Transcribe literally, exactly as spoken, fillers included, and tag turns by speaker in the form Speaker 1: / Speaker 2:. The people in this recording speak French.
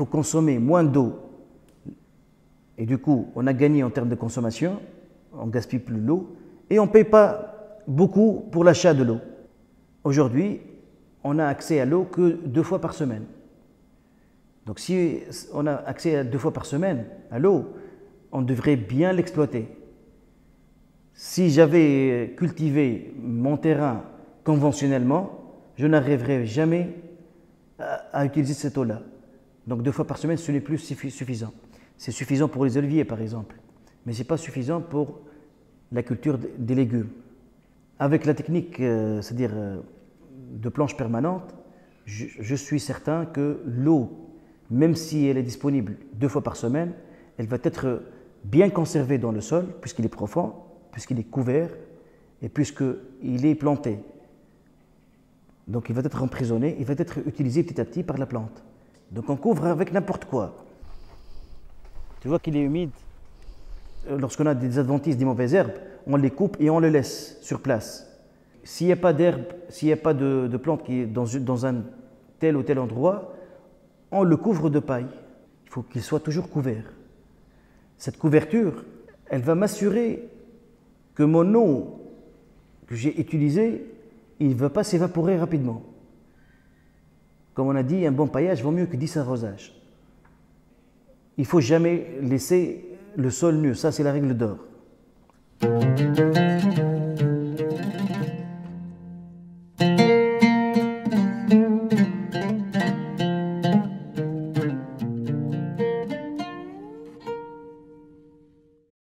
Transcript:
Speaker 1: consommer moins d'eau. Et du coup, on a gagné en termes de consommation, on ne gaspille plus l'eau, et on ne paye pas beaucoup pour l'achat de l'eau. Aujourd'hui, on n'a accès à l'eau que deux fois par semaine. Donc si on a accès à deux fois par semaine à l'eau, on devrait bien l'exploiter. Si j'avais cultivé mon terrain conventionnellement, je n'arriverais jamais à, à utiliser cette eau-là. Donc deux fois par semaine, ce n'est plus suffisant. C'est suffisant pour les oliviers, par exemple, mais ce n'est pas suffisant pour la culture des légumes. Avec la technique, euh, c'est-à-dire euh, de planche permanente, je, je suis certain que l'eau, même si elle est disponible deux fois par semaine, elle va être bien conservée dans le sol, puisqu'il est profond, puisqu'il est couvert et puisqu'il est planté. Donc il va être emprisonné, il va être utilisé petit à petit par la plante. Donc on couvre avec n'importe quoi. Tu vois qu'il est humide. Lorsqu'on a des adventices, des mauvaises herbes, on les coupe et on les laisse sur place. S'il n'y a pas d'herbe, s'il n'y a pas de, de plante qui est dans, dans un tel ou tel endroit, on le couvre de paille. Il faut qu'il soit toujours couvert. Cette couverture, elle va m'assurer que mon eau que j'ai utilisée, il ne va pas s'évaporer rapidement. Comme on a dit, un bon paillage vaut mieux que dix arrosages. Il ne faut jamais laisser le sol nu, ça c'est la règle d'or.